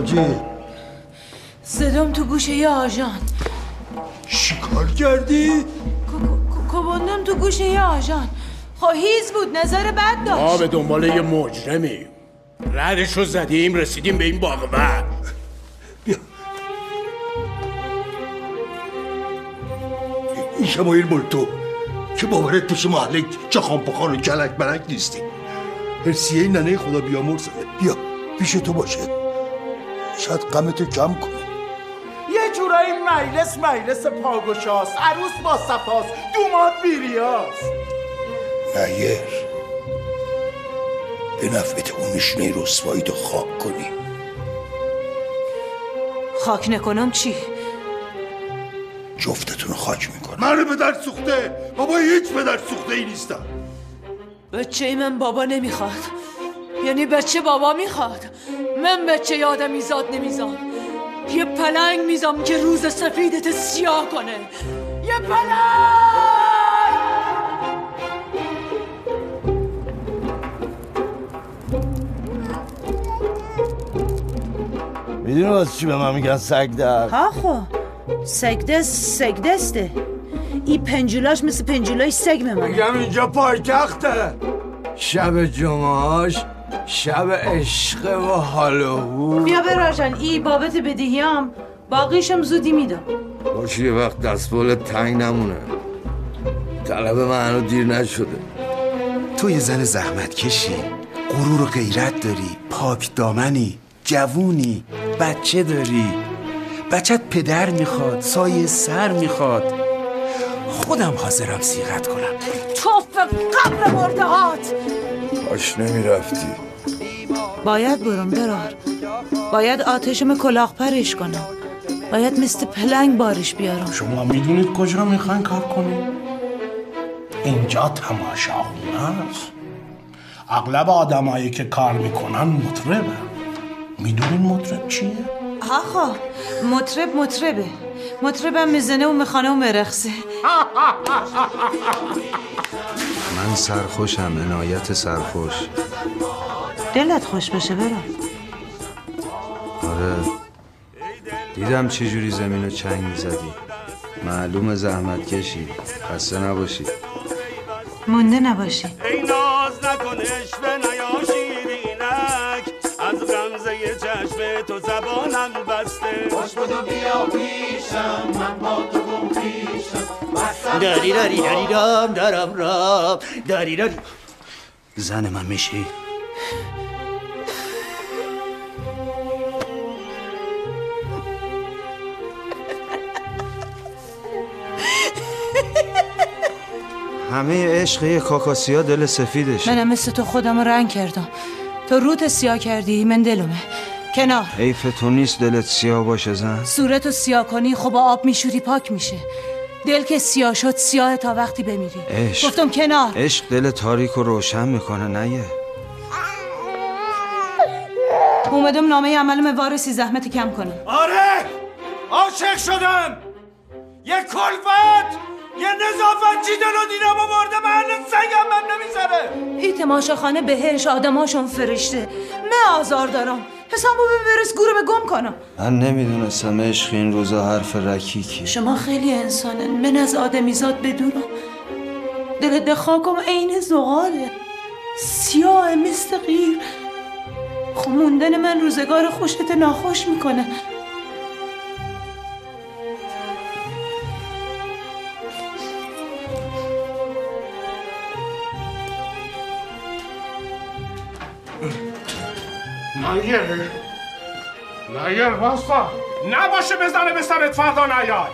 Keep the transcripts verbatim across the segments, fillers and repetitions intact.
مگه؟ صدام تو گوشه یه آژان. چیکار کردی؟ کوبوندم تو گوشه یه آژان. خب هیز بود، نظر بد داشت. ما به دنبال یه مجرمیم، ردشو زدیم رسیدیم به این باغبر. بیا این شمایل مال تو که باورت بشه محله چخان پخان و جلک بلک نیستی. هرسیه ننه خدا بیامرز. بیا پیش تو باشه، شاید غمتو کم کنه. یه جورایی مجلس مجلس پاگوشاست، عروس با صفاست، دوماد بیریاست. نیر به نفعت اون نشونه رسوایی تو خاک کنی. خاک نکنم چی؟ جفتتون خاک میکنم. منو به در سوخته بابا، هیچ به در سوخته ای نیستم. بچه ای من بابا نمیخواد، یعنی بچه بابا میخواد. من بچه یادم میزاد نمیزام، یه پلنگ میزام که روز سفیدت سیاه کنه. یه پلنگ. میدونی واسه چی به من میگن سگدست؟ ها خو سگدست سگدسته. این پنجولاش مثل پنجولای سگ میمونه. میگم اینجا پایتخته، شب جمعهاش شب عشق و هالوهو. بیا براجن ای بابت بدهیام، باقیشم زودی میدم. باشی یه وقت دستبال تنگ نمونه، طلب من هنو دیر نشده. تو یه زن زحمت کشی، غرور و غیرت داری، پاک دامنی، جوونی، بچه داری. بچت پدر میخواد، سایه سر میخواد. خودم حاضرم صیغت کنم. توف قبر مردهات. باش نمیرفتی. باید برم برار، باید آتشم کلاه پرش کنم، باید مثل پلنگ بارش بیارم. شما میدونید کجا میخواین کار کنید؟ اینجا تماشاخونه است. اغلب آدمایی که کار میکنن مطربه. میدونین مطرب چیه؟ آخا مطرب مطربه، مطربم میزنه و میخانه و مرخصه. من سرخوشم، عنایت سرخوش. دلت خوش بشه برم. آره دیدم چجوری زمین رو چنگ میزدی. معلوم زحمت کشی. خسته نباشی. مونده نباشی. ای ناز نکنش به نیا شیرینک، از غمزه چشم تو زبانم بسته. باش بدو بیا پیشم، من با تو گم پیشم. داری داری داری دام دارم رام داری داری. زن من میشی؟ همه عشق یه کاکاسیا دل سفیدشه. منم مثل تو خودم رنگ کردم، تو روت سیاه کردی من دلمه. کنار. حیف تو نیست دلت سیاه باشه زن. صورتو سیاه کنی خب با آب میشوری پاک میشه. دل که سیاه شد سیاه تا وقتی بمیری. عشق. گفتم کنار. عشق دل تاریک رو روشن میکنه نه یه. اومدم نامه عملم وارسی زحمت کم کنم. آره عاشق شدم. یه کلفت یه نظافت چی دلو دیدم و مرده محل سنگم من نمیذاره. این تماشاخانه بهش آدماشون فرشته. من آزار دارم، حسابو ببرس گوره به گم کنم. من نمیدونستم عشق این روزا حرف رکیکی. شما خیلی انسانن، من از آدمیزاد بدونم. دلت خاکم عین زغاله، سیاه مثل غیر. خب موندن من روزگار خوشت ناخوش میکنه. نایر نایر واسطا نباشه بزنه به سرت فردا نیای.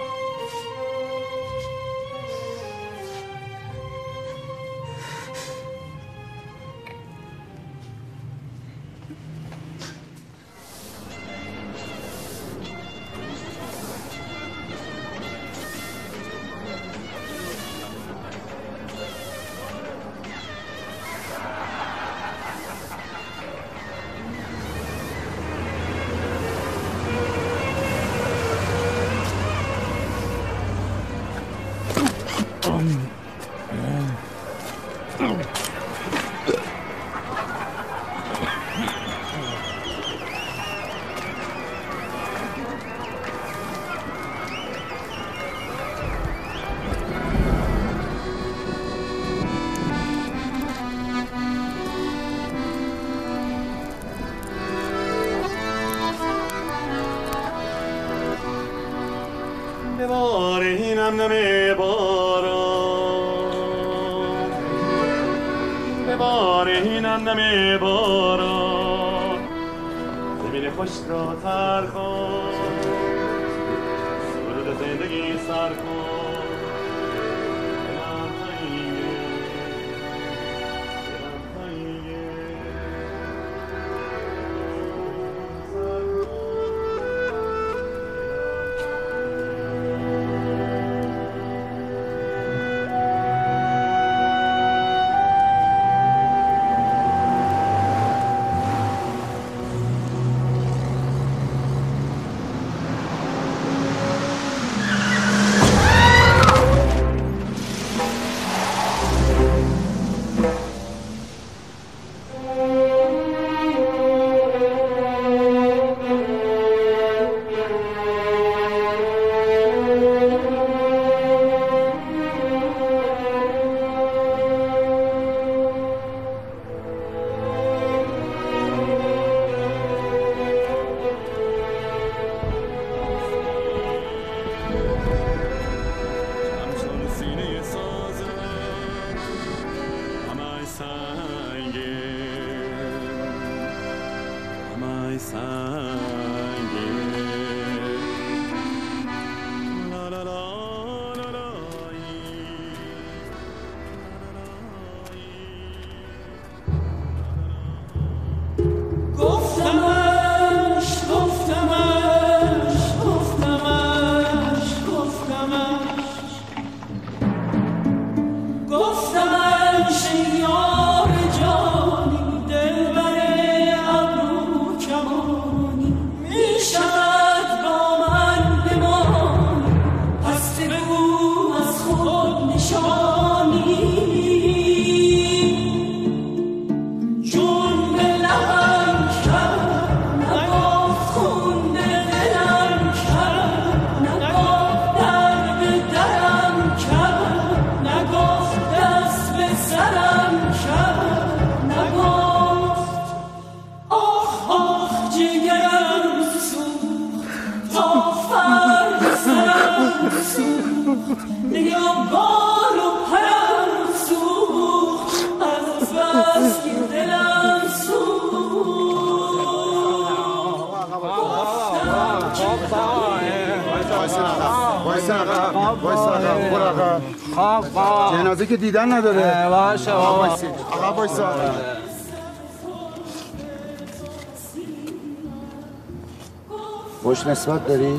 این هم نمی باران ببار این هم نمی باران زمین خوش را تر کن سرود زندگی سر کن جنازه که دیدن نداره. باشه بابا. آقا وایسا. خوش نسبت داری؟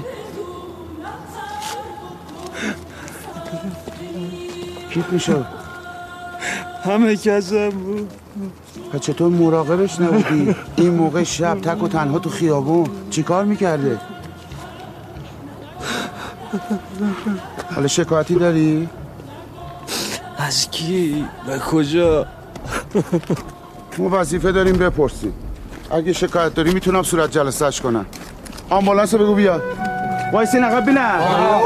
کیت میشد؟ همه کسم بود. پس چطور مراقبش نبودی؟ این موقع شب تک و تنها تو خیابون چی کار میکرده؟ حالا شکایتی داری؟ از کی؟ به کجا؟ ما وظیفه داریم بپرسیم. اگه شکایت داری میتونم صورت جلسهش کنم. آمبولانس بگو بیاد. وایسین عقب بینم.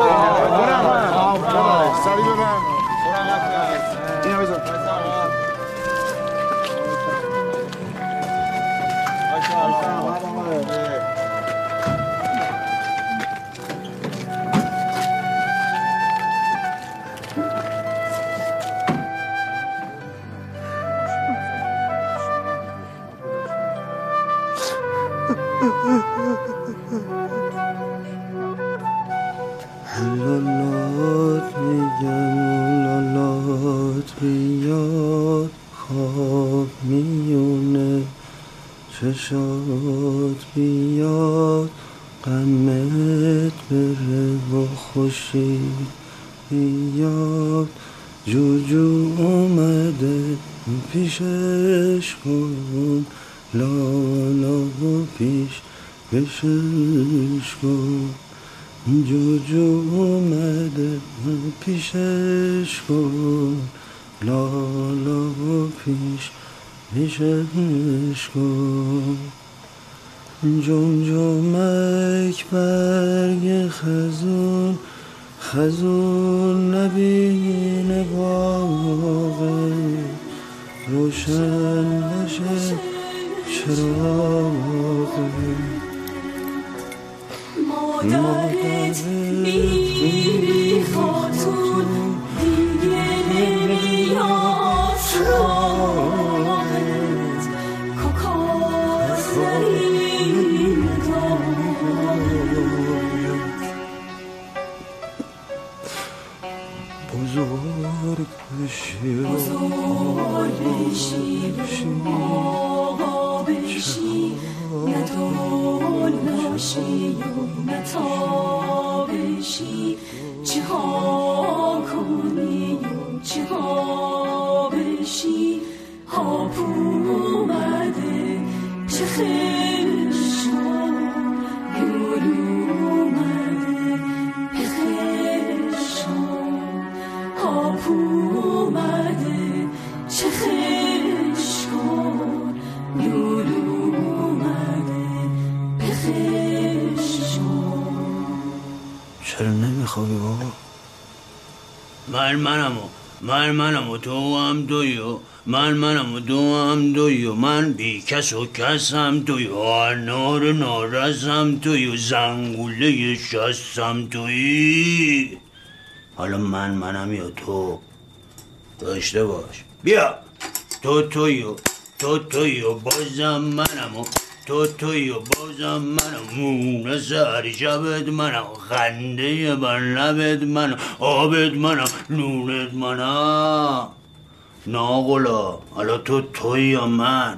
سری ببرم. اینو بزن. لالات میگم لالات بیاد خواب میونه چشات بیاد غمت بره و خوشی بیاد جوجو اومده پیشش کن لالا پیش پیشش کن جوجو اومده پیشش کن لالا پیش پیشش کن جمجمک برگ خزون خزون نبینه باغه روشن نشه چراغه مادرت میری بزرگ بشی بزرگ بشی آقا بشی ندول ناشی و نتا بشی چه ها کنی و چه ها بشی هاپو اومده چه خیلی شد گلو اومده بخیر شد هاپو اومده چه خیلی شد گلو اومده بخیر شد. چرا نمیخوابی بابا؟ من منم و من منم و تو هم دویو من منم و تو هم دویو من بی کس و کسم تویو انار نارسم تویو زنگوله شستم تویی. حالا من منم یا تو داشته باش. بیا تو تویو تو تویو بازم منم و تو تویو بازم منم مونه سر شبت منم خنده بر لبت منم آبت منم نونت منم. ناغلا حالا تو توی یا من؟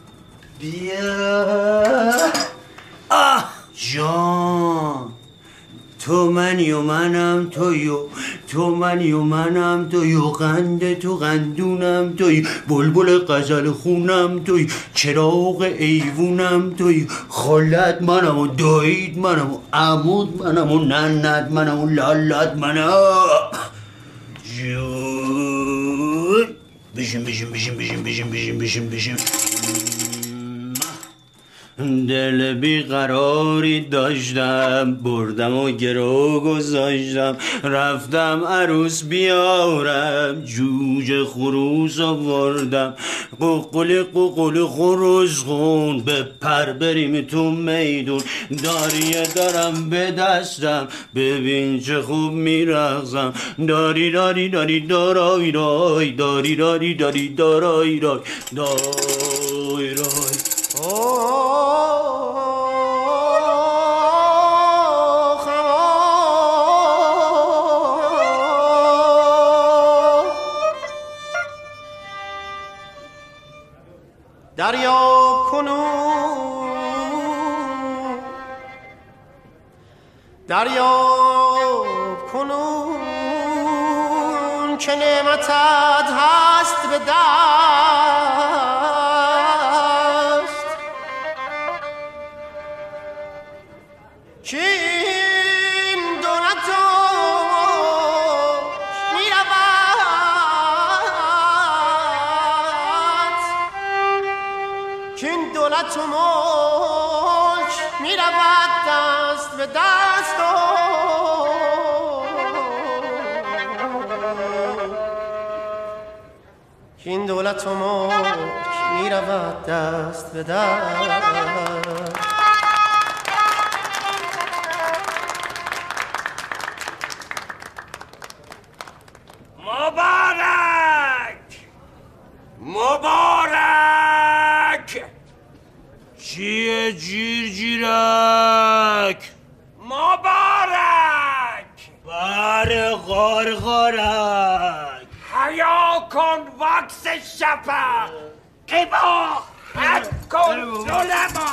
بیا آه جان تو منی و منم تویو تو منی و منم تویو قنده تو قندونم توی بلبل غزل خونم توی چراغ ایوونم توی خالت منم و دایید منم و عمود منم و ننت منم و لالت منم. جون بشین بشین بشین بشین بشین بشین بشین بشین دل بیقراری داشتم بردم و گرو گذاشتم رفتم عروس بیارم جوجه خروس آوردم قوقل قوقل خروس خون به پر بریم تو میدون داریه دارم به دستم ببین چه خوب میرقصم داری داری داری دارای رای داری داری داری دارای رای دای رای. دریاب کنون دریاب کنون که نعمتت هست به دست که این دولت می رود که این دولت و ملک می رود دست به دست که این دولت و ملک می رود دست به دست. مبارک مبارک چیه جیر جیرک مبارک بر غار غارک حیا کن واکس شفق قبا حد کن ظلما.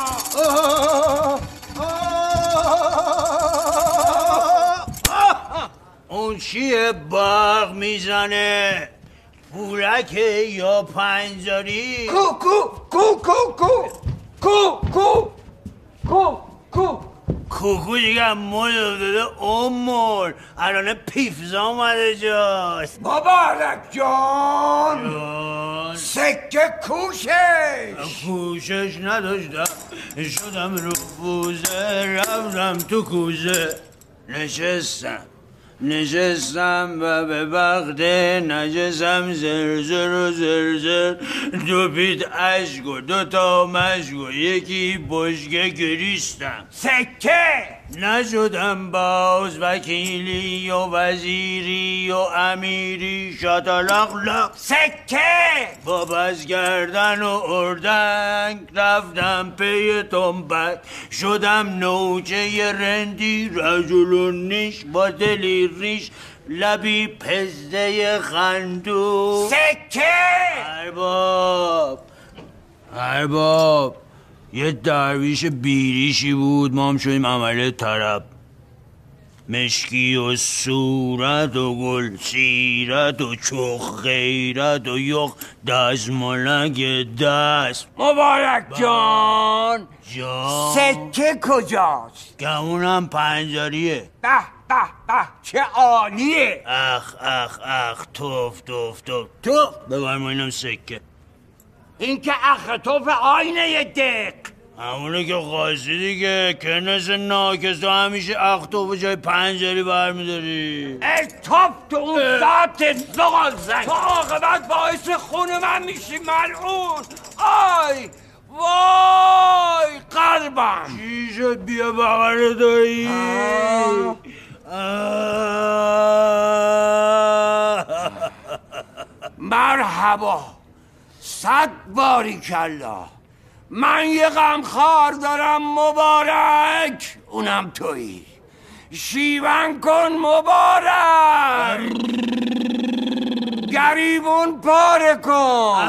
اون چیه باغ میزنه پولکه یا پنجاری کو کو کو کو کو کو کو کو کو کوکو دیگه مول داده امول الان پیفزا آمده جاست. مبارک جان سکه کوشش کوشش نداشتم شدم رو بوزه رفتم تو کوزه نشستم نشستم و به وقت نجسم زرزر و زرزر دو پیت عشق و دو تا مشق و یکی بشگه گریستم سکه نشدم باز وکیلی و وزیری و امیری شاتلاق لاق سکه با بز گردن و اردنگ رفتم پی تنبک شدم نوچه رندی رجل و نیش با دلی ریش لبی پزده خندو سکه ارباب ارباب یه درویش بیریشی بود، ما هم شدیم عمله طرب. مشکی و صورت و گل سیرت و چخ غیرت و یخ دزمالک دست. مبارک جان جان سکه کجاست؟ گمونم پنجاریه. به به به چه عالیه. اخ اخ اخ توف توف توف توف ببر ما اینم سکه. این که اخ توف آینه یه دق همونه که خواهستی دیگه. کنس ناکس تو همیشه اخ توف جای پنجاری برمیداری. ای توف تو اون ذات زغال زنگ تو عاقبت باعث خون من میشی ملعون. آی وای قلبم. چی شد بیا بغل دایی؟ مرحبا صد باریکالله. من یه غمخوار دارم مبارک، اونم تویی. شیون کن مبارک، گریبون پاره کن.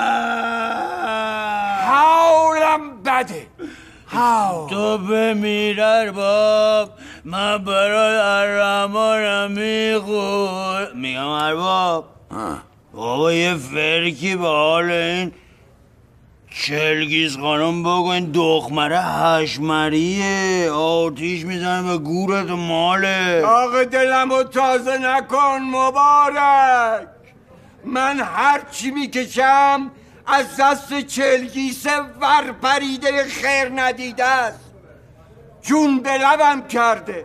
حولم بده حول. تو بمیر ارباب، من برای ارمانم میخور. میگم ارباب بابا یه فرکی به حال این چلگیز خانم بگو. این دخمره هشمریه، آتیش میزنه به گورت و ماله. آقا دلمو تازه نکن مبارک. من هرچی میکشم از دست چلگیس ورپریده خیر ندیده است. جون به لبم کرده،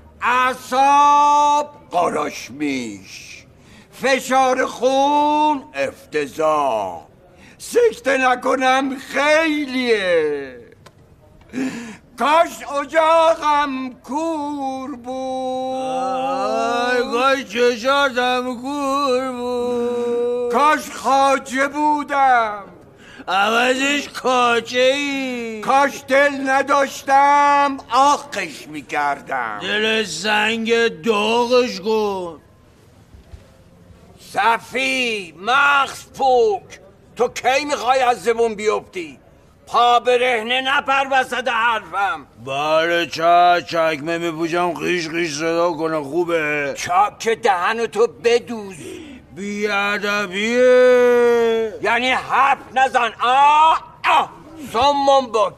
اعصاب قاراش میش، فشار خون افتضاح. سکته نکنم خیلیه. کاش اجاقم کور بود. آی کاش چشاتم کور بود. کاش خاجه بودم عوضش کاچه ای. کاش دل نداشتم آخش میکردم. دل سنگ داغش کن. صفی مغز پوک، تو کی میخوای از زبون بیفتی؟ پا برهنه نپر وسط حرفم. بله چه چکمه میپوشم خیش خیش صدا کنه خوبه. چاک دهن تو بدوز. بیادبیه یعنی حرف نزن. آه آه سمم بک.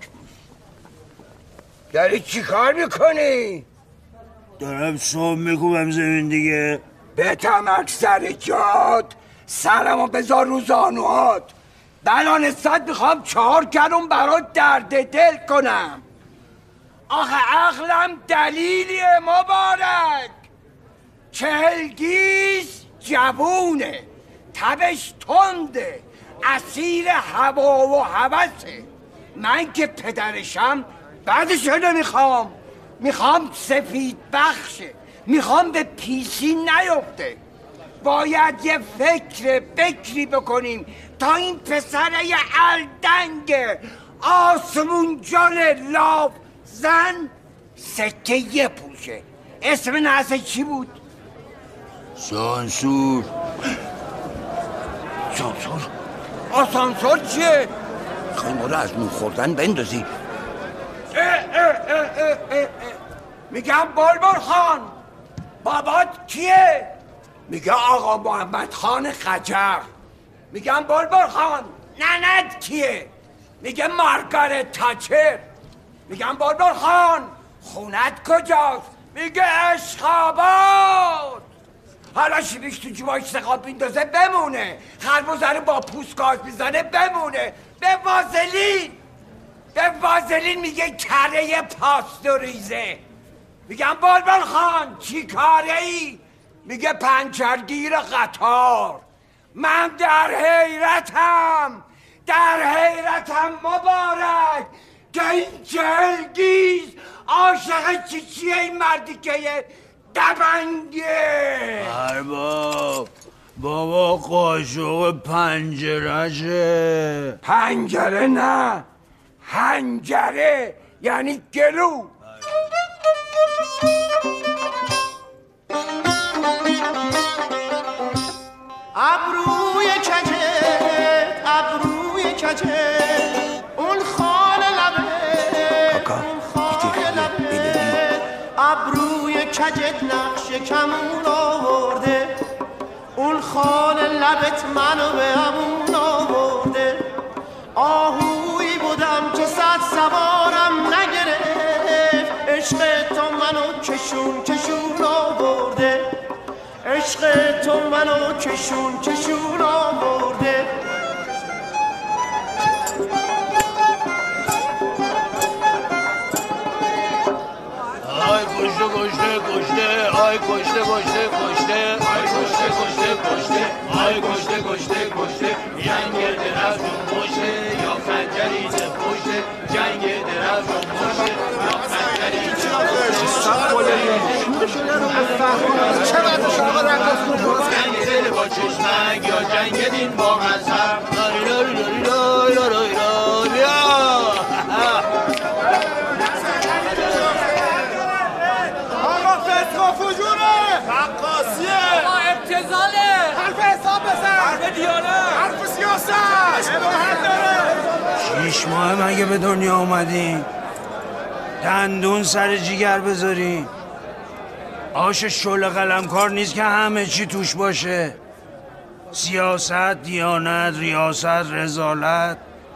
داری چی کار میکنی؟ دارم سم میکوبم زمین دیگه. بتم اکثر جاد سرمو بذار رو زانوهات. بلان صد میخوام چهار کلم برات درد دل کنم. آخه عقلم دلیلیه مبارک. چلگیز جوونه، تبش تنده، اسیر هوا و هوسه. من که پدرشم بعدشو نمیخوام. میخوام سفید بخشه، میخوام به پیسی نیفته. باید یه فکر بکری بکنیم تا این پسره یه الدنگ آسمون جان لاف زن سکه یه پوشه. اسم نحسه چی بود؟ سانسور. سانسور؟ آسانسور چیه؟ خیلی رو از نو خوردن بندازی. اه اه اه اه اه اه. میگم بلبل خان بابات کیه؟ میگه آقا محمد خان خجر. میگم بلبل خان ننت کیه؟ میگه مارگارت تاچر. میگم بلبل خان خونت کجاست؟ میگه اشخابات. حالا شیبیش تو جواش سقاب بیندازه بمونه، خربوزه رو با پوست گاز میزنه بمونه. به وازلین به وازلین میگه کره پاستوریزه. میگم بلبل خان چی کاره ای؟ میگه پنچرگیر قطار. من در حیرتم در حیرتم مبارک که این چلگیز عاشق چی چیه این مردی که یه دبنگه. ارباب بابا قاشق پنجرشه. پنجره نه، هنجره یعنی گلو. ابروی کجت ابروی کجت اون خال لبت اون خال لبت ابروی کجت نقش کمون آورده اون خال لبت منو به همون آورده آهوی بودم که صد سوارم نگرفت عشق تو منو کشون کشون آورده عشق تو منو کشون کشون آورده آی کشته کشته کشته آی کشته کشته کشته آی کشته کشته کشته آی کشته کشته کشته جنگ درفت و مشته یا خنجری ز پشته جنگ درفت و مشته یا خنجری ز پشته چقدر شما رقص کنید جنگ دل با چشمک یا جنگ دین با مذهب لاری لاری لاری لاری لاری لاری آقا فسق و فجوره رقاصیه آقا ابتذاله حرف حساب بزن حرف دیانه حرف سیاست ابراهیم داره شیش ماه مگه به دنیا اومدین دندون سر جیگر بذارین آش شل قلمکار نیست که همه چی توش باشه سیاست، دیانت، ریاست، رذالت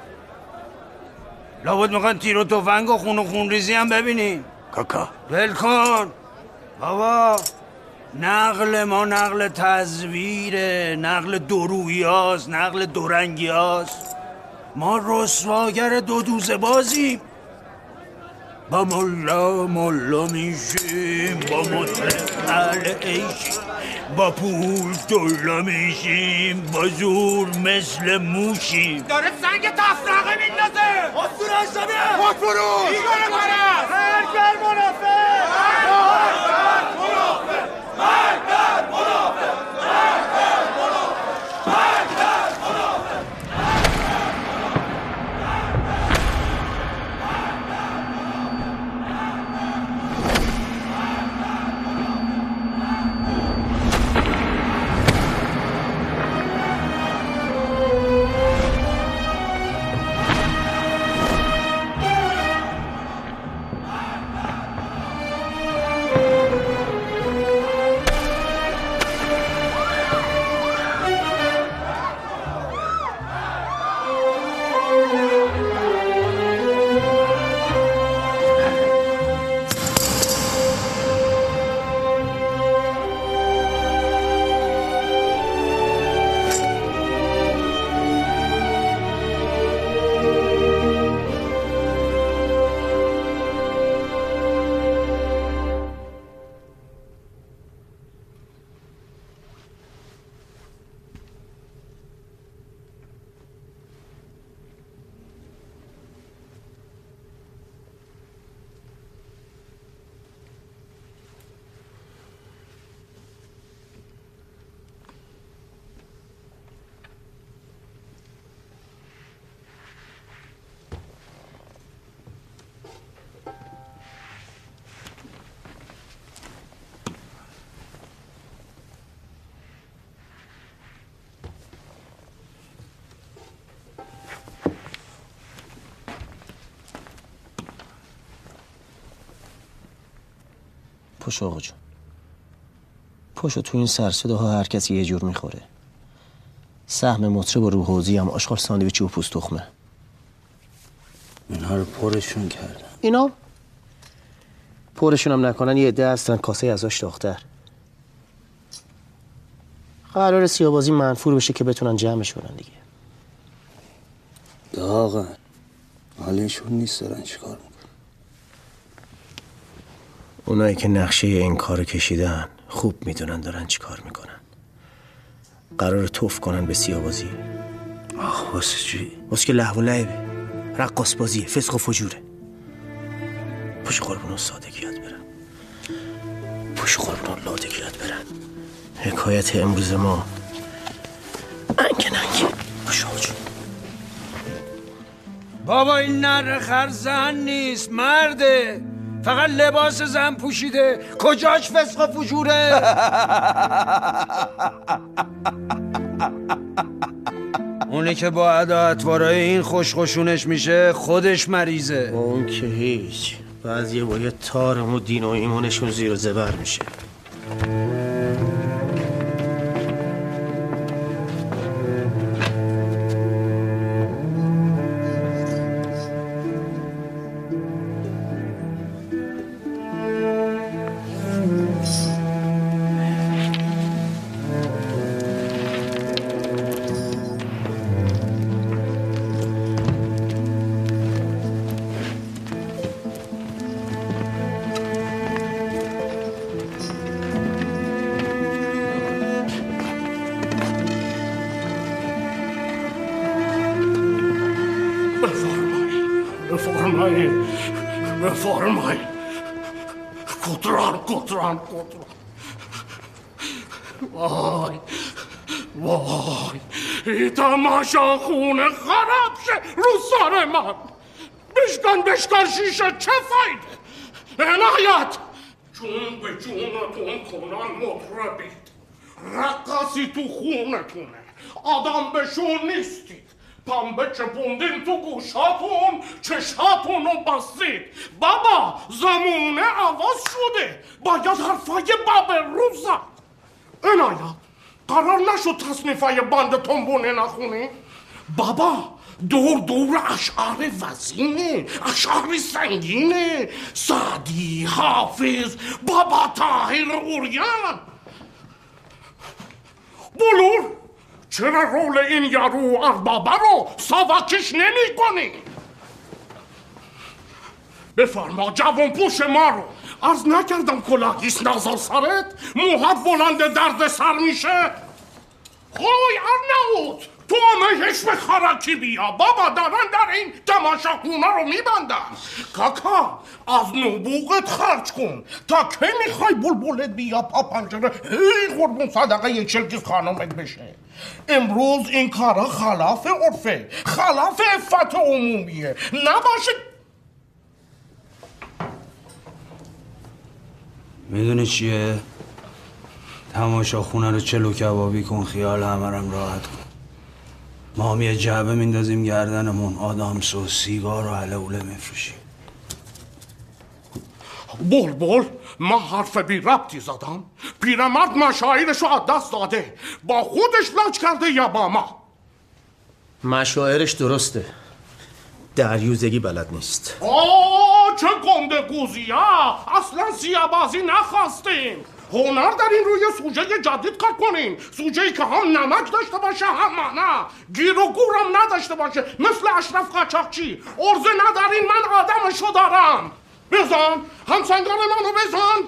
لابد میخوان تیر و تفنگ و خون و خونریزی هم ببینین کاکا ول کن بابا نقل ما نقل تزویره نقل دورویی هاست نقل دورنگی هاست ما رسواگر دو دوزه بازیم با ملا ملا میشیم با مطرب اهل عیشیم با پول دلا میشیم با زور مثل موشیم داره سنگ تفرقه میندازه حضور اشتبه خود فرو ایگار مرز مرگر منافع مرگر منافع مرگر منافع مرگر منافع مرگر منافع پشو آقا جون پشو تو این سرصده ها هر کسی یه جور میخوره سهم مطرب و روحوزی هم آشغال ساندویچی و پوست تخمه اینها رو پرشون کردن اینا پرشون هم نکنن یه عده هستن کاسه ازاش داختر قرار سیاه‌بازی منفور بشه که بتونن جمعش کنن دیگه داغن حالشون نیست دارن چیکار میکنن اونایی که نقشه این کارو کشیدن خوب میدونن دارن چی کار میکنن قرار توف کنن به سیاه‌بازی آخ واسه چی؟ واسه که لهو و لعبه رقاص بازیه فسق و فجوره پوش قربون سادگیت برن پوش قربون لادگیت برن حکایت امروز ما انگه ننگه پوش آقا جون بابا این نر خرزن نیست مرده فقط لباس زن پوشیده کجاش فسق و فجوره اونه که با عداعتوارای این خوشخوشونش میشه خودش مریضه. اون که هیچ، بعضی با یه تارم و دین و ایمونشون زیر و زبر میشه. بفرمایید بفرمایید. کتران کتران کتران. وای وای این تماشا خونه خراب شه رو سر من. بشکن بشکن شیشه چه فایده؟ عنایت جون به جونتون کنن مطربید، رقصی تو خونتونه، آدم بشون نیستید. پنبه چپوندین تو گوشاتون، چشاتون رو بستید. بابا زمونه عوض شده، باید حرفای باب روزا. عنایت قرار نشد تصنیفای بند تنبونه نخونی؟ بابا دور دور اشعار وزینه، اشعار سنگینه، سعدی، حافظ، بابا طاهر اوریان. بلور چرا رول این یارو اربابه رو ساواکش نمی کنی؟ بفرما جوان پوش ما رو. عرض نکردم کلاهیست نازا سرت؟ موهات بلند درد سر میشه؟ خوی ارناوت تو همه هشم خرکی بیا. بابا دارن در این تماشا خونه رو میبندن. کاکا از نبوغت خرج کن تا که میخوای بلبلت بیا پا پنجره هی قربون صدقه یه چلکیز خانمت بشه. امروز این کارا خلاف عرفه، خلاف عفت عمومیه. نباشه. میدونی چیه؟ تماشا خونه رو چلو کبابی کن، خیال همرم راحت کن. ما هم یه جعبه میندازیم گردنمون، آدامس و سیگار و حلوله میفروشیم. بول بول ما حرف بی ربطی زدم. پیرمرد مشاعرشو از دست داده، با خودش لج کرده یا با ما؟ مشاعرش درسته، دریوزگی بلد نیست. آه چه گنده گوزیه، اصلا سیابازی نخواستیم. هنر در این روی سوژه جدید کار کنیم، سوژه‌ای که هم نمک داشته باشه هم معنا، گیر و گورم نداشته باشه مثل اشرف قاچاقچی. ارزه ندارین من آدمشو دارم. بزن همسنگان منو بزن.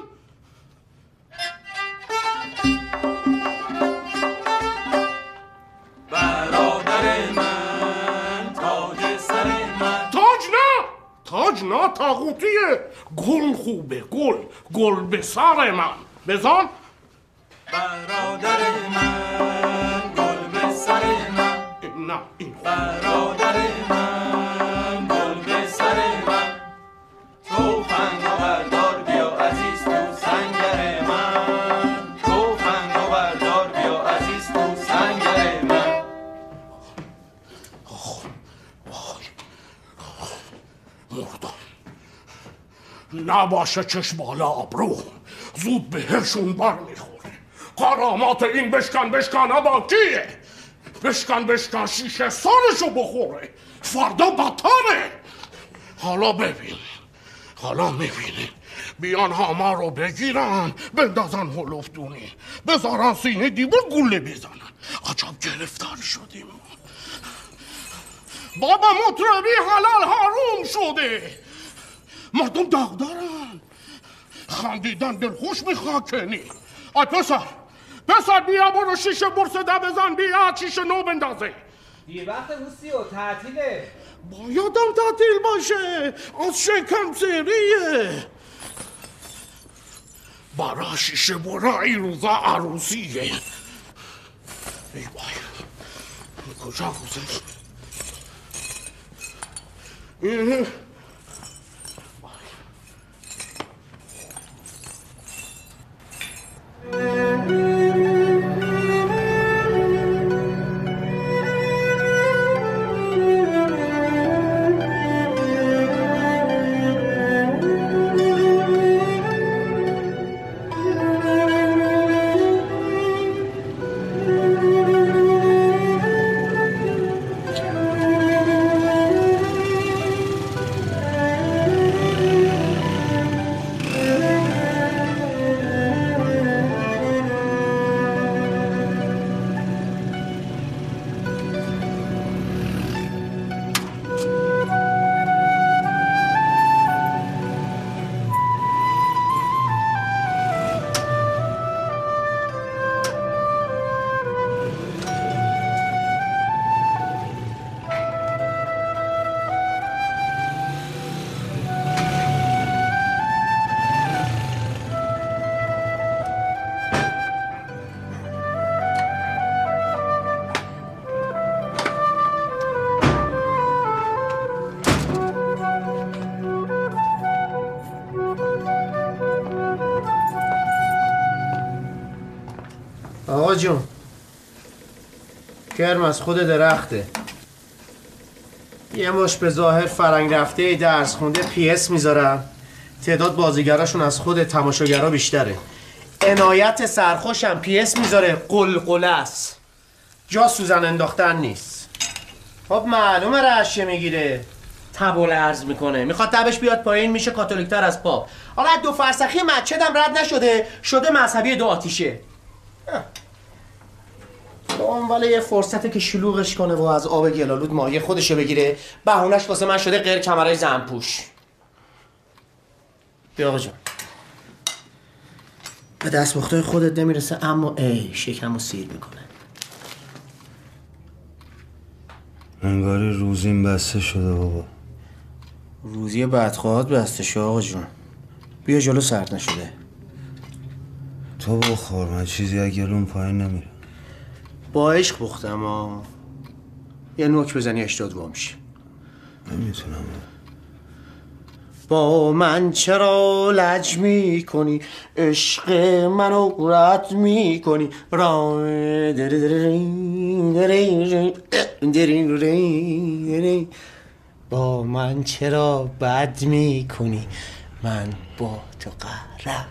برادر من تاج سر من. تاج نه تاج نه طاغوتیه. گل خوبه گل گل به سر من. بزن. برادر من گل به سر من. نه این برادر من گل به سر من. تو فنگ بردار بیا عزیز تو سنگر من. تو فنگ بردار بیا عزیز تو سنگر من. مردم نباشه چشم بالا آبرو، زود بهشون بر میخوره. قرامات این بشکن بشکن با کیه؟ بشکن بشکن شیشه سالشو بخوره، فردا بدتره. حالا ببین حالا میبینی بیان هاما رو بگیرن بندازن هلوفتونی، بذارن سینه دیوار گوله بزنن. عجب گرفتار شدیم. بابا مطربی حلال حروم شده، مردم داغدارن، خندیدن دلخوش میخواد کنی. آی پسر پسر بیا برو شیشه برسده بزن، بیا شیشه نو بندازه. دیر وقت روسی و تعطیله. بایدم تعطیل باشه، از شکم سریه. برا شیشه برا این روزا عروسیه. ای بای کجا گذاشت؟ اینه آقا جون کرم از خود درخته. یه مش به ظاهر فرنگ رفته درس خونده پی اس میذارن، تعداد بازیگراشون از خود تماشاگرها بیشتره. عنایت سرخوشم پی اس میذاره قلقله است، جا سوزن انداختن نیست. خب معلومه رشیه میگیره، تبول عرض میکنه، میخواد تبش بیاد پایین، میشه کاتولیکتر از پاپ. حالا دو فرسخی مچدم رد نشده، شده مذهبی دو آتیشه. به عنوان یه فرصته که شلوغش کنه و از آب گلالود ماهی خودشو بگیره، بهونش واسه من شده غیر کمرای زنپوش. بیا آقا جان، به دستمختای خودت نمیرسه اما ای شکمو سیر میکنه. انگاری روزیم بسته شده بابا. روزی بدخواهات بسته شده آقا جون. بیا جلو سرد نشده. تو بخور، من چیزی از گلوم پایین نمیره. با عشق بختم ها. یه نوک بزنی اشتاد وا میشه. نمیتونم. با من چرا لج میکنی، عشق منو رد میکنی، با من چرا بد میکنی، من با تو قهرم.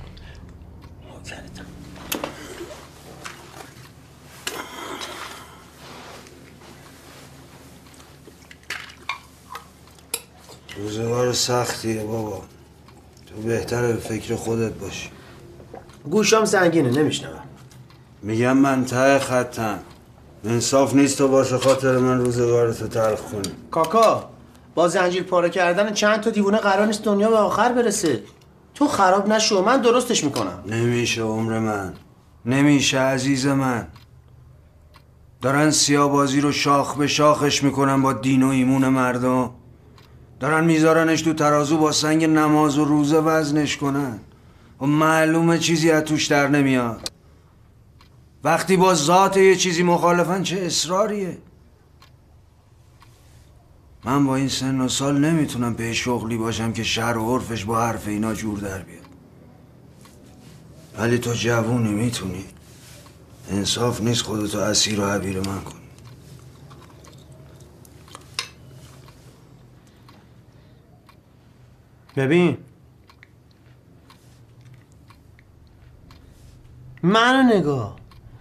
روزگار سختیه بابا، تو بهتره به فکر خودت باشی. گوشام سنگینه نمیشنوم. میگم من ته خطم، انصاف نیست تو واسه خاطر من روزگارتو تلخ کنی. کاکا با زنجیر پاره کردن چند تا دیوونه قرار نیست دنیا به آخر برسه. تو خراب نشو، من درستش میکنم. نمیشه عمر من، نمیشه عزیز من. دارن سیاه‌بازی رو شاخ به شاخش میکنن با دین و ایمون مردم. دارن میذارنش تو ترازو با سنگ نماز و روزه وزنش کنن و معلومه چیزی از توش در نمیاد. وقتی با ذات یه چیزی مخالفن چه اصراریه. من با این سن و سال نمیتونم به شغلی باشم که شهر و عرفش با حرف اینا جور در بیاد. ولی تو جوونی میتونی. انصاف نیست خودتو اسیر و حبیر من کنی. ببین منو نگاه،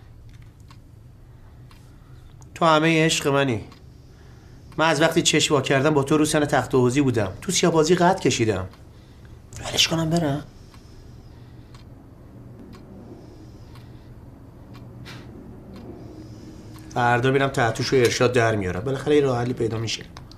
تو همه عشق منی. من از وقتی چشم وا کردم با تو رو سن تخت و حوزی بودم، تو سیاه‌بازی قد کشیدم. ولش کنم برم؟ فردا میرم تحتوش و ارشاد در میارم، بالاخره یه راه حلی پیدا میشه.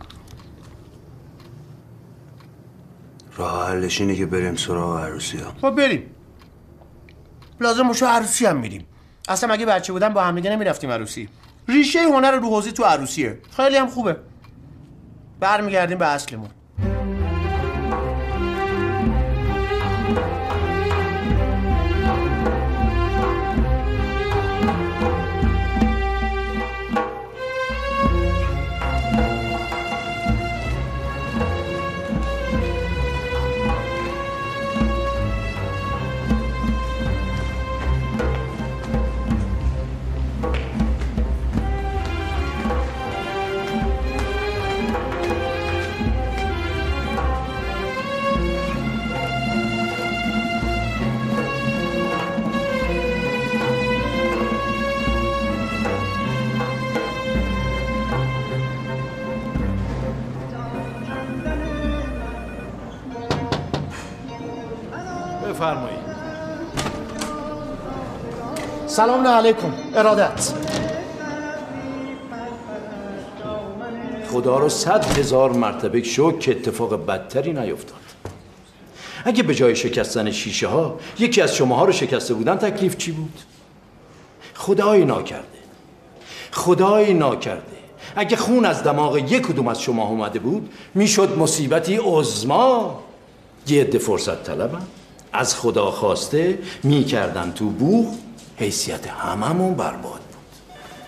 راه حلش اینه که بریم سراغ عروسی ها. خب بریم، لازم باشه عروسی هم میریم. اصلا اگه بچه بودم با هم دیگه نمیرفتیم عروسی. ریشه هنر رو حوزی تو عروسیه، خیلی هم خوبه. برمیگردیم به اصلمون. بفرمایید. سلام علیکم. ارادت. خدا رو صد هزار مرتبه شکر که اتفاق بدتری نیفتاد. اگه به جای شکستن شیشه ها یکی از شماها رو شکسته بودن تکلیف چی بود؟ خدای ناکرده، خدای ناکرده اگه خون از دماغ یک کدوم از شما اومده بود میشد مصیبتی عظما. یه عده فرصت طلبن از خدا خواسته میکردن تو بوق، حیثیت هممون برباد بود.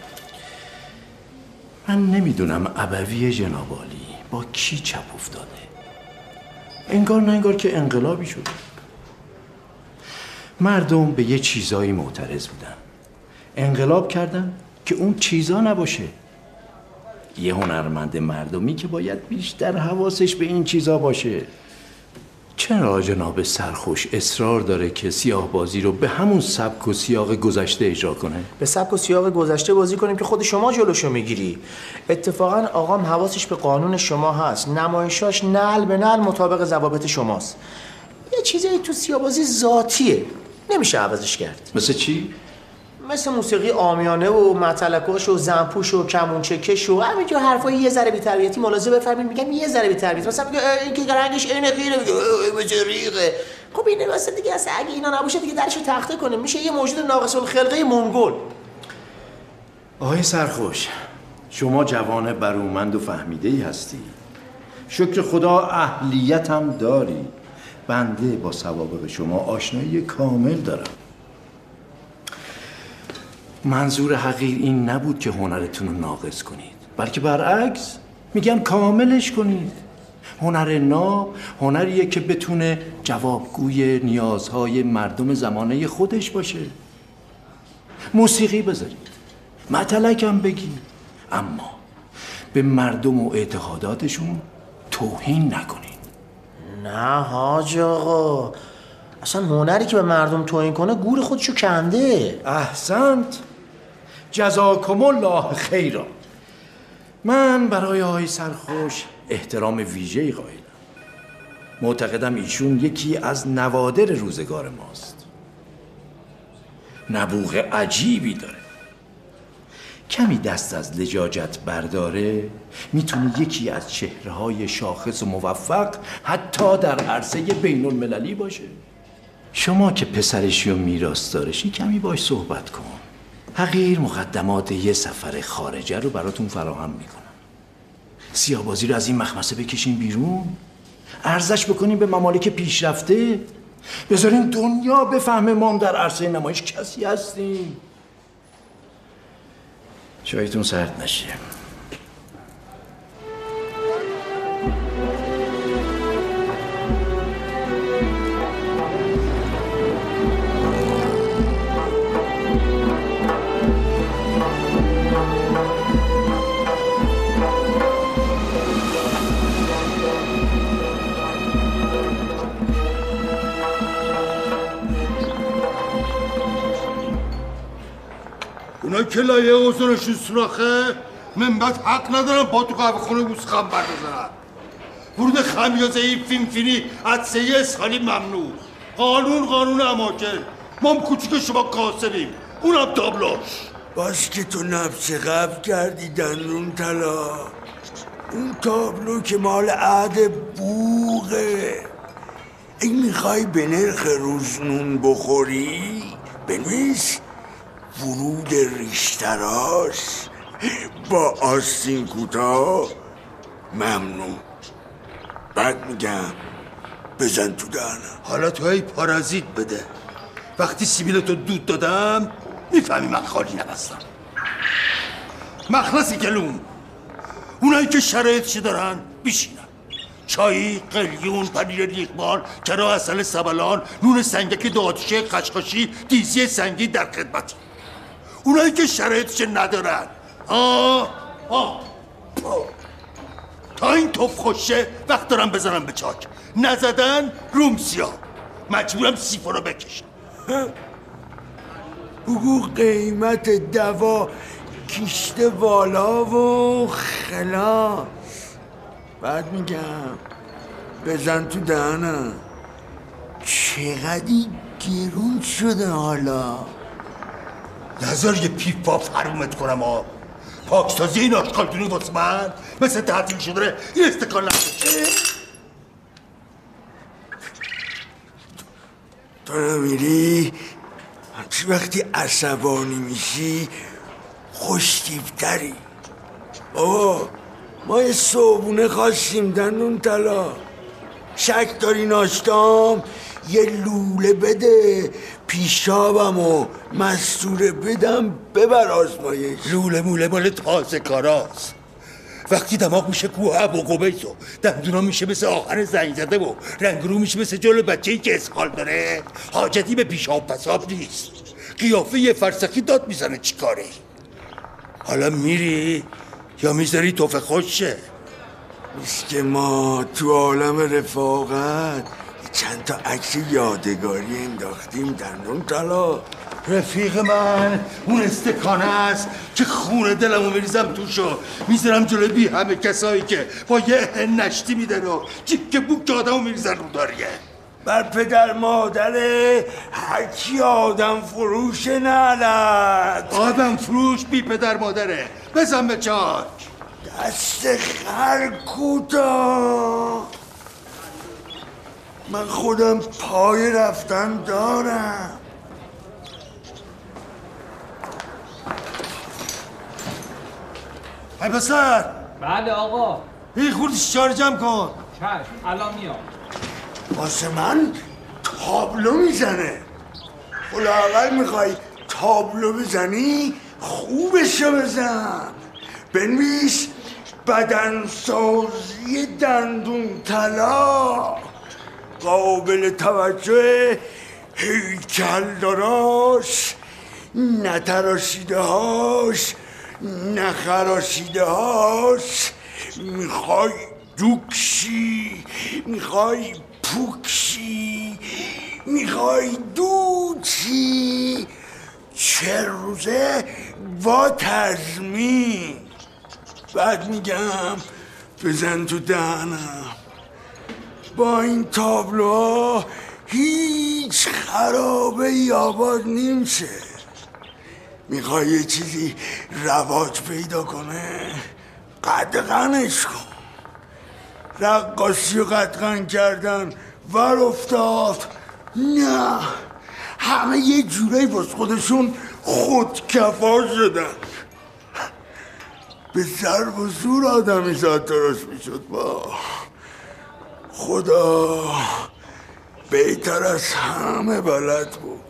من نمیدونم ابوی جنابالی با کی چپ افتاده. انگار نه انگار که انقلابی شده. مردم به یه چیزایی معترض بودن. انقلاب کردن که اون چیزا نباشه. یه هنرمند مردمی که باید بیشتر حواسش به این چیزا باشه. چرا جناب سرخوش اصرار داره که سیاه بازی رو به همون سبک و سیاق گذشته اجرا کنه؟ به سبک و سیاق گذشته بازی کنیم که خود شما جلوشو میگیری. اتفاقا آقام حواسش به قانون شما هست، نمایشاش نعل به نعل مطابق ضوابط شماست. یه چیزی تو سیاه بازی ذاتیه، نمیشه عوضش کرد. مثل چی؟ مثل موسیقی عامیانه و متلکاش و زنپوش و کمونچکش و همینجور حرفای یه ذره بی‌تربیتی ملاحظه بفرمایید. میگم یه ذره بی‌تربیت، مثلا میگه این که رنگش عین غیره، میگه مثل ریغه. خب این واسه دیگه اصلا اگه اینا نباشه دیگه درشو تخته کنه، میشه یه موجود ناقص الخلقه منگول. آقای سرخوش، شما جوان برومند و فهمیده‌ای هستی. شکر خدا اهلیت هم داری. بنده با سوابق شما آشنایی کامل دارم. منظور حقیر این نبود که هنرتون رو ناقص کنید، بلکه برعکس میگم کاملش کنید. هنر ناب هنریه که بتونه جوابگوی نیازهای مردم زمانه خودش باشه. موسیقی بذارید، متلک هم بگید، اما به مردم و اعتقاداتشون توهین نکنید. نه حاج آقا، اصلا هنری که به مردم توهین کنه گور خودشو کنده. احسنت، جزاکم الله خیرا. من برای آقای سرخوش احترام ویژه‌ای قائلم. معتقدم ایشون یکی از نوادر روزگار ماست. نبوغ عجیبی داره. کمی دست از لجاجت برداره میتونه یکی از چهره‌های شاخص و موفق حتی در عرصه بین المللی باشه. شما که پسرشی و میراث دارشی کمی باش صحبت کن. حقیر مقدمات یه سفر خارجه رو براتون فراهم میکنم. سیاه‌بازی رو از این مخمسه بکشین بیرون، عرضش بکنین به ممالک پیشرفته، بذارین دنیا بفهمه ما هم در عرصه نمایش کسی هستیم. چایتون سرد نشه. اونا که لایه اوزانشون سراخه، من بعد حق ندارم با تو قهوه خونه بوس خم بردازنم. ورود خمیازه این فیلمفینی عدسه اسخالی ممنوع. قانون قانون اماکن. ما هم کوچیک شما کاسبیم، اونم تابلوش. باز که تو نفس قبل کردی دندون طلا. اون تابلو که مال عهد بوغه. اگه میخوای به نرخ روز نون بخوری بنویس ورود ریشتراش با آستین کوتاه ممنوع. بعد میگم بزن تو دهنم. حالا تو ای پارازیت بده. وقتی سیبیلتو دود دادم میفهمی من خالی نبستم. مخلص گلوم، اونایی که شرایطشی دارن بیشینن. چایی، قلیون، پنیر لیغبار، کرا عسل سبلان، نون سنگک دادشه، قشقاشی، دیزی سنگی در خدمتی. اونایی که شرایطش ندارن آه آه آه تا این توف خوشه وقت دارم بزنم به چاک. نزدن روم سیاه، مجبورم سیفو رو بکشم. حقوق قیمت دوا کشته والا و خلاص. بعد میگم بزن تو دهنم. چقدی گرون شده حالا. نظر یه پیپا فرومت کنم ها. پاکسازی این آشقالدونی واسه من مثل تعطیل شده این استکان نمیشه. تو نمیری همچی وقتی عصبانی میشی خوشتیبتری. بابا ما یه صبحونه خواستیم دندون طلا. شک داری ناشتام یه لوله بده، پیشابم و مستوره بدم ببر آزمایش. لوله موله مال تازه کاراست. وقتی دماغ میشه کوه و قبیس و دندونا میشه مثل آخر زنگ زده و رنگرو میشه مثل جلو بچه‌ای که اسهال داره، حاجتی به پیشاب پساب نیست. قیافه یه فرسخی داد میزنه چی کاری؟ حالا میری یا میذاری توفه خوشه؟ نیست که ما تو عالم رفاقت چند تا عکس یادگاری انداختیم دندون طلا. رفیق من اون استکانه است که خون دلمو میریزم توشو میذارم جلوی بی همه کسایی که با یه نشتی میدن و جیک بوک آدمو میریزن رو داریه. بر پدر مادره هرکی آدم فروش نالد. آدم فروش بی پدر مادره. بزن به چاک. دست خر کوتاه. من خودم پای رفتن دارم. ای پسر. بله آقا. این خورد شار جمع کن. چشم الان میام. واسه من تابلو میزنه. الاقل میخوای تابلو بزنی خوبشو بزن. بنویس بدنسازی دندون طلا، قابل توجه هیکل داراش، نتراشیده هاش نخراشیده هاش. میخوای دوکشی، میخوای پوکشی، میخوای دوچی، چه روزه با تضمین. بعد میگم بزن تو دهنم. با این تابلوها هیچ خرابه یاباد نیمشه. میخوای یه چیزی رواج پیدا کنه قدغنش کن. رقاصی و قدغن کردن ور افتاد. نه، همه یه جورایی باز خودشون خودکفا شدن. به ضرب و زور آدمی زاد درست میشد. با خدا بهتر از همه بلد بود.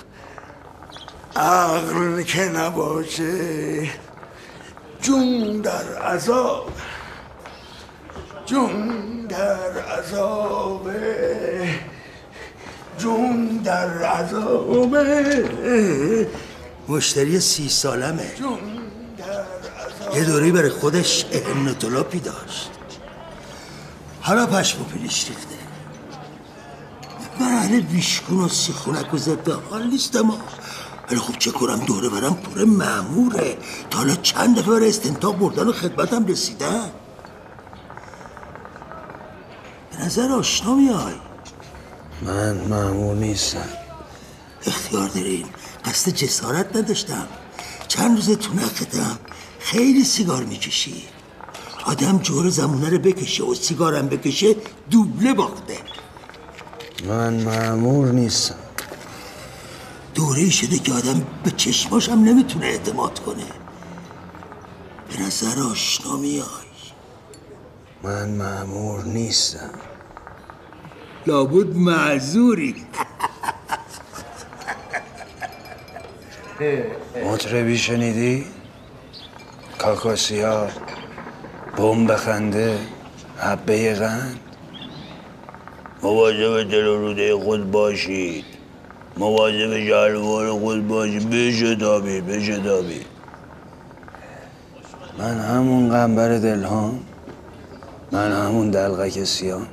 عقل که نباشه جون در عذاب، جون در عذابه، جون در عذابه. مشتری سی سالمه. یه دوری برای خودش اهنتولاپی داشت. حالا پشم و پیلیش ریخته. من اهل بیشکون و سیخونک و ضد حال نیستم. ولی خب چه کنم دوره برم پر مأموره. تا حالا چند دفعه برای استنتاق بردن و خدمتم رسیدن. به نظر آشنا میای. من مأمور نیستم. اختیار دارین. قصد جسارت نداشتم. چند روز تو نختم خیلی سیگار میکشی. آدم جور زمونه رو بکشه و سیگارم بکشه دوبله باخته. من مأمور نیستم. دوره‌ای شده که آدم به چشماش هم نمیتونه اعتماد کنه. به نظر آشنا میای. من مأمور نیستم. لابد معذوری. مطربی شنیدی؟ کاکاسیا، بمب خنده، حبه قند. مواظب دل و روده خود باشید. مواظب شلوار خود باشید. بشتابید بشتابید. من همون قنبر دلهام. من همون دلقک سیاه.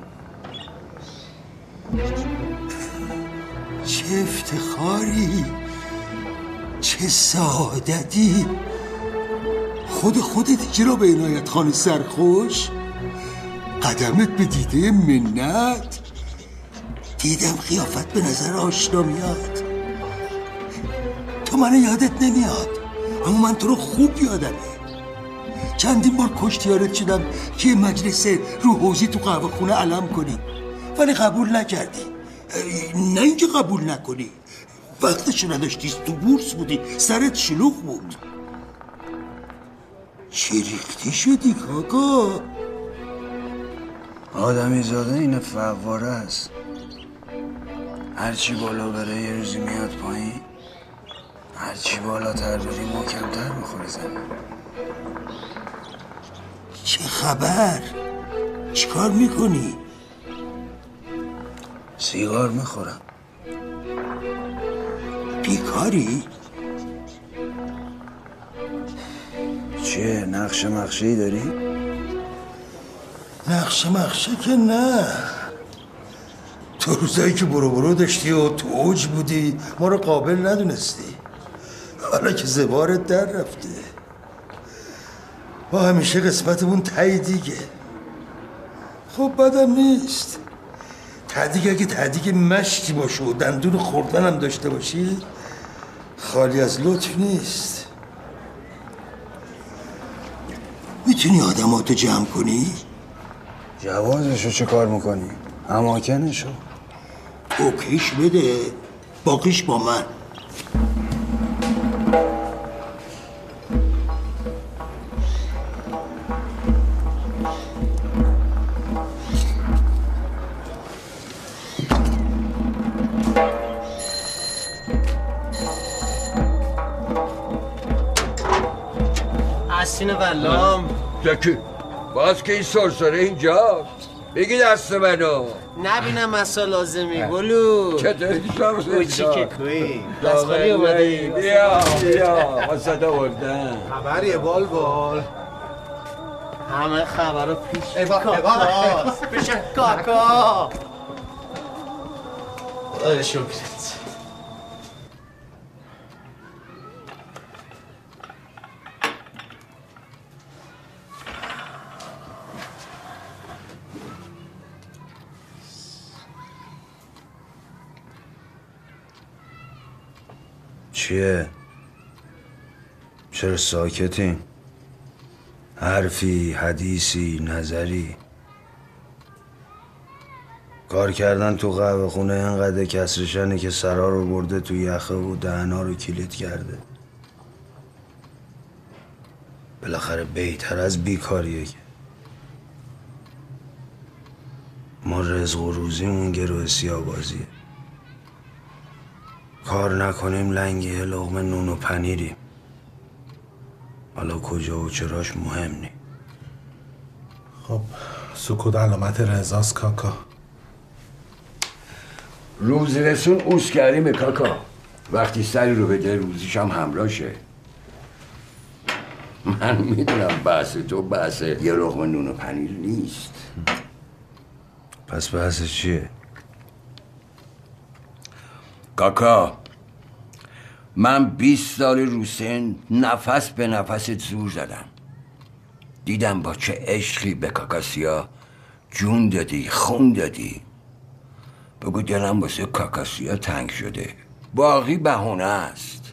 چه افتخاری، چه سعادتی. خود خودت چرا به عنایت خان سرخوش؟ قدمت به دیده منت. دیدم قیافت به نظر آشنا میاد. تو منو یادت نمیاد، اما من تو رو خوب یادمه. چندین بار کشتیارت شدم که یه مجلس رو حوزی تو قهوه خونه علم کنی، ولی قبول نکردی. نه اینکه قبول نکنی، وقتشو نداشتی، تو بورس بودی، سرت شلوغ بود. چه ریختی شدی کاکا؟ آدمی زاده این فواره است. هرچی بالا بره یه روزی میاد پایین. هرچی بالاتر بری محکمتر میخوری زمین. چه خبر؟ چیکار میکنی؟ سیگار میخورم. بیکاری؟ چیه نقشه مخشه‌ای داری؟ نقشه مخشه که نه. تو روزایی که برو برو داشتی و تو اوج بودی ما رو قابل ندونستی. حالا که زبارت در رفته ما همیشه قسمتمون تایی دیگه. خب بدم نیست. تدیگ اگه تدیگ مشتی باشه و دندون خوردن هم داشته باشی خالی از لطف نیست. میتونی آدماتو جمع کنی؟ جوازشو چه کار میکنی؟ اماکنشو اوکیش بده، باقیش با من. اسین والام زکی باز که این سرسره اینجا بگی دست منو نبینم مسا لازمی گلو چطوری شما کوچی که کوی دست خالی اومده بیا بیا ما صدا بردن خبریه بال بال همه خبرها پیش کاکاست پیش کاکا آره شکرت چیه؟ چرا ساکتین؟ حرفی، حدیثی، نظری؟ کار کردن تو قهوه خونه اینقدر کسرشنه که سرا رو برده تو یخه و دهنا رو کلید کرده. بالاخره بهتر از بیکاریه که ما رزق و روزیمون گروه سیاه‌بازیه. کار نکنیم لنگه لقمه نون و پنیریم. حالا کجا و چراش مهم نی. خب سکوت علامت رضاست کاکا. روز رسون اوز کردیم کاکا. وقتی سری رو بده روزیش هم همراشه. من میدونم بحث تو بحث یه لقمه نون و پنیر نیست. پس بحث چیه؟ کاکا من بیست سال رو سن نفس به نفست زور زدم. دیدم با چه عشقی به کاکاسیا جون دادی خون دادی. بگو دلم واسه کاکاسیا تنگ شده. باقی بهونه است.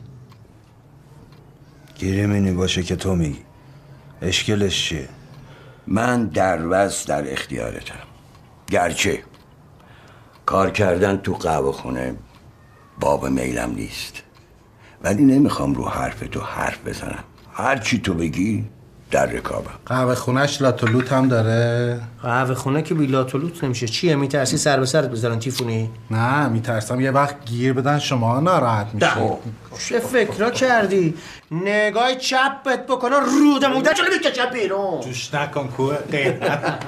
گیری مینی باشه که تو میگی. اشکلش چیه؟ من در وز در اختیارتم. گرچه کار کردن تو قهوه خونه باب میلم نیست، ولی نمیخوام رو حرف تو حرف بزنم. هر چی تو بگی در رکابم. قهوه خونهش لاتولوت هم داره؟ قهوه خونه که بی لاتولوت نمیشه. چیه میترسی سر به سرت بذارن تیفونی؟ نه میترسم یه وقت گیر بدن شما ناراحت میشه. چه فکرها کردی؟ نگاه چپت بکنن رود موده چلو میکشن بیرون. جوش نکن کوه قیمت.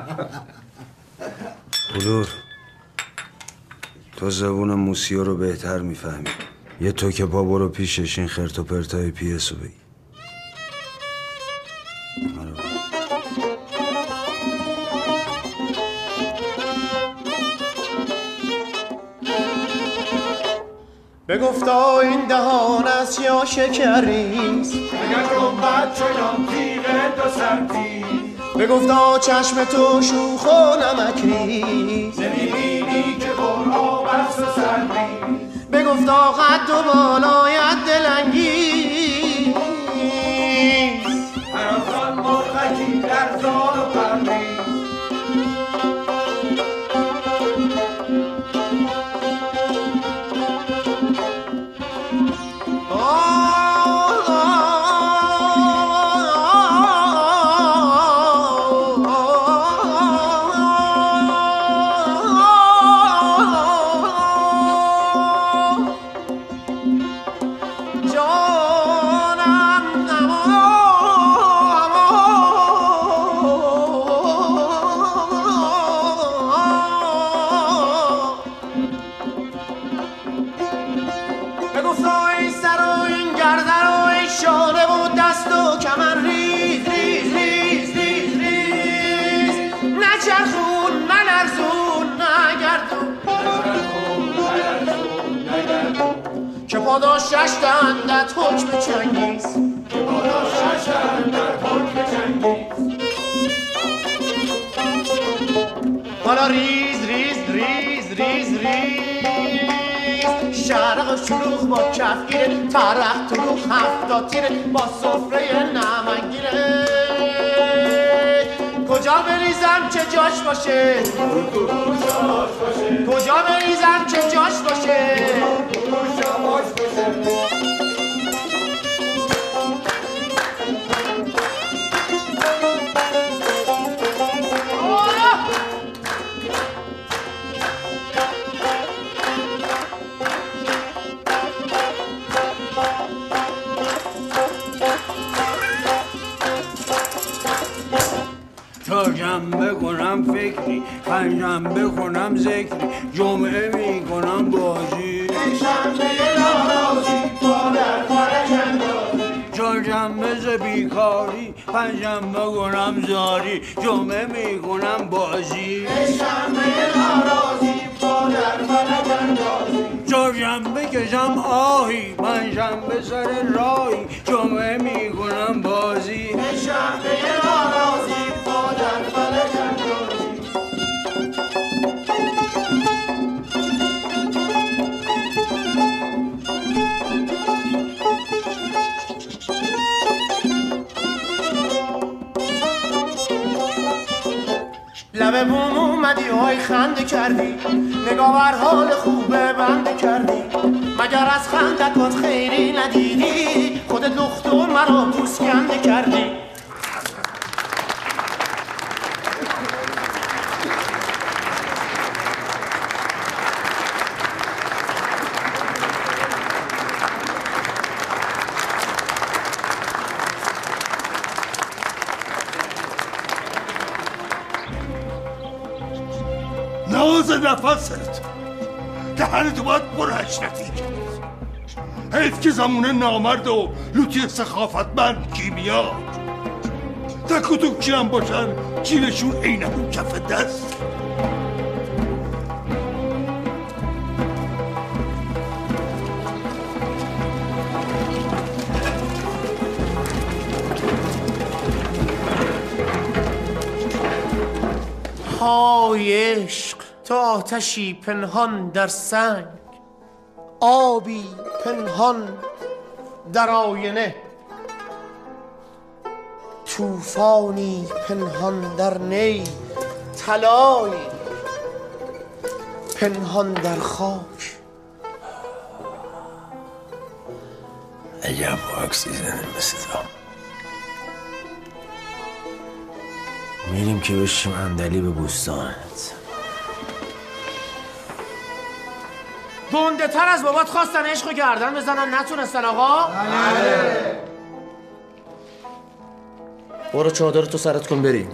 بلور تو زبون موسیو رو بهتر میفهمی. یه تو که پا برو پیشش این خرت و پرتای پیس رو بگی. بگفتا این دهان است یا شکریست، اگر گنبد چنان تیغ دو سمتی، بگفتا چشم تو شوخ و نمکریست، نمیبینی که برآب است و سردی، بگفتا قد و بالایت دلانگیز، هر آن مرغکی در زال و پرویز. بادا شش دندت حکم چنگیز بادا شش دندت حکم چنگیز حالا ریز ریز ریز ریز ریز شرق شلوغ با کفگیره ترق طلوغ هفتا تیره با سفره نمنگیره کجا بریزم که جاش باشه کجا بریزم که جاش باشه چهارشنبه کنم فکری، پنجشنبه کنم ذکری، جمعه میکنم بازی، شنبه ناراضی با در فرج اندازی، چهارشنبه ز بیکاری، پنجشنبه کنم زاری، جمعه میکنم بازی، شنبه ناراضی با در فرج اندازی، چهارشنبه کشم آهی، پنجشنبه سر راهی، جمعه میکنم بازی، شنبه ناراضی با در فرج اندازی. لبه بوم اومدی های خنده کردی نگاه بر حال خوبه بنده کردی مگر از خندکات خیری ندیدی خودت لخت و مرا پوسکنده کردی ناز نفست دهنتو باید برهش نتیجه حیف که زمونه نامرد و لوتی سخافتمند کیمیا تک و توکی هم باشن جیبشون عینمون کف دست های عشق تو آتشی پنهان در سنگ آبی پنهان در آینه طوفانی پنهان در نی طلایی پنهان در خاک عجب اکسیژن مثل تو میریم که بشیم اندلی به بوستانت گنده تر از بابات خواستن عشق و گردن بزنن نتونستن آقا؟ بله برو چادر تو سرت کن بریم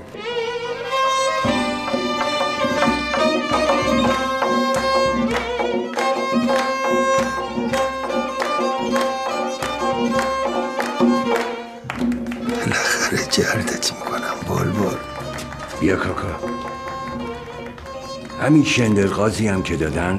بالاخره جردت میکنم بلبل بیا کاکا همین شندرغازی هم که دادن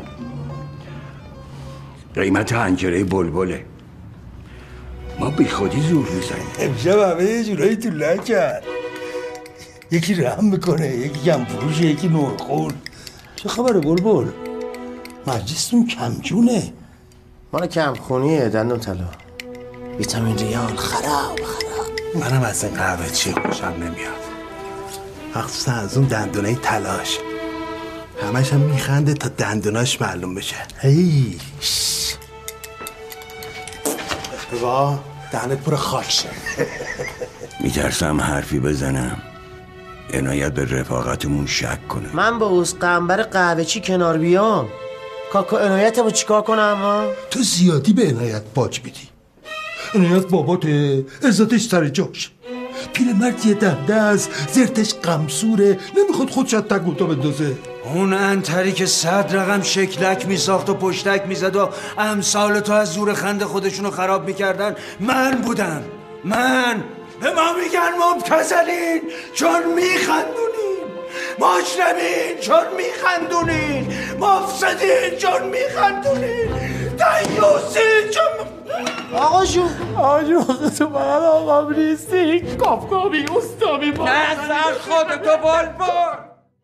قیمت حنجره بلبله ما بی خودی زور میزنیم امشب همه یه جورایی تو لکن یکی رحم میکنه یکی کم فروشه یکی نورخور چه خبره بلبل مجلستون کمجونه مال کمخونیه دندون طلا ویتامین ریال خراب خراب منم از این قهوه چی خوشم نمیاد مخصوصا از اون دندونای تلاش همش هم میخنده تا دندوناش معلوم بشه هی بابا دهنت پر خاک شه میترسم حرفی بزنم عنایت به رفاقتمون شک کنه من با اوز قنبر قهوه چی کنار بیام کاکا عنایت رو چیکار کنم ما؟ تو زیادی به عنایت باج میدی عنایت باباته عزتش سر جاش پیرمرد یه دنده از زرتش قمصوره نمیخواد خودش از تگوتا بندازه اون انتری که صد رقم شکلک میساخت و پشتک میزد و امثال تو از زور خند خودشونو خراب میکردن من بودم من به ما میگن مبتذلین چون میخندونین مجرمین چون میخندونین مفسدین چون میخندونین دیوسی چون آقا جون آقا جون تو باید آقا نیستی کافکامی استامی با نه سر خودتو بال بار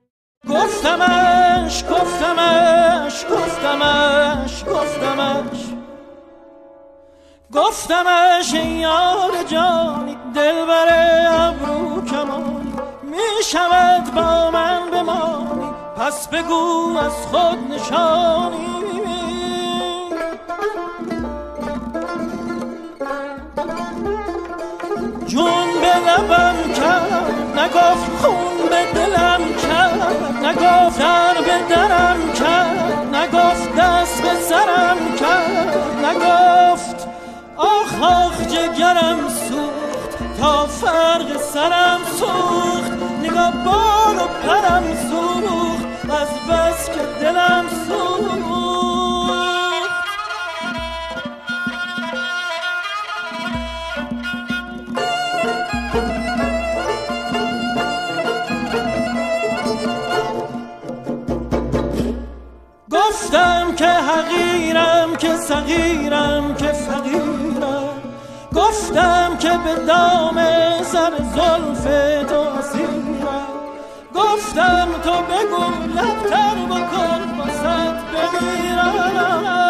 گفتمش گفتمش گفتمش گفتمش گفتمش ای یار جانی دلبر ابرو کمانی میشود با من بمانی پس بگو از خود نشانی جون به لبم کرد نگفت خون به دلم کرد نگفت در به درم کرد نگفت دست به سرم کرد نگفت آخ آخ جگرم سوخت تا فرق سرم سوخت نگاه بال و پرم سوخت از بس که دلم سوخت گفتم که حقیرم که صغیرم که فقیرم گفتم که به دام سر زلف تو اسیرم گفتم تو بگو لبتر بکن واسه بمیرم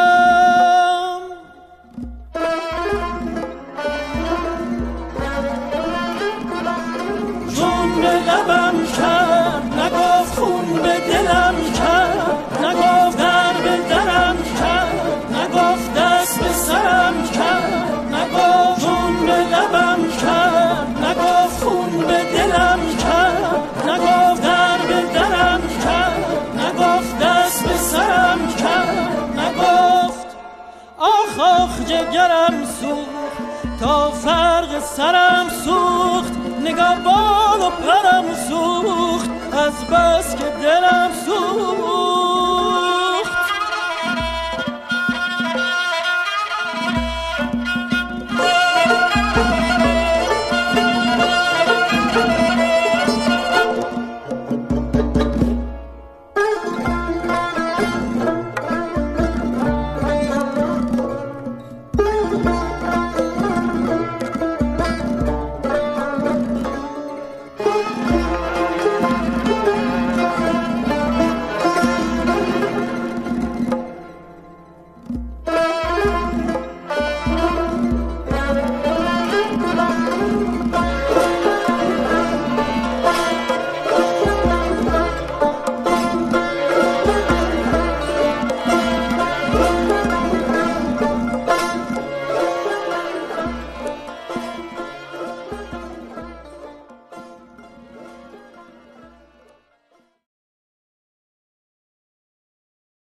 جون به لبم کرد نگفت خون به دلم کرد نگفت در به درم کرد نگفت دست به سرم کرد نگفت جون به لبم کرد نگفت خون به دلم کرد نگفت در به درم کرد نگفت دست به سرم کرد نگفت آخ آخ جگرم سوخت تا فرق سرم سوخت نگاه بال و پرم سوخت از بس که دلم سوخت